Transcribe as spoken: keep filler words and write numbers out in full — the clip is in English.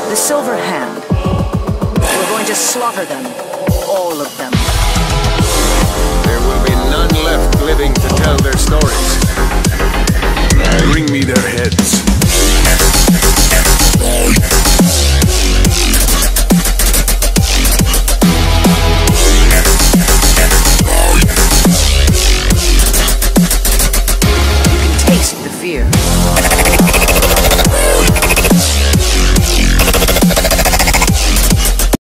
The Silver Hand. We're going to slaughter them. All of them. There will be none left living to tell their stories. Bring me their heads. You can taste the fear.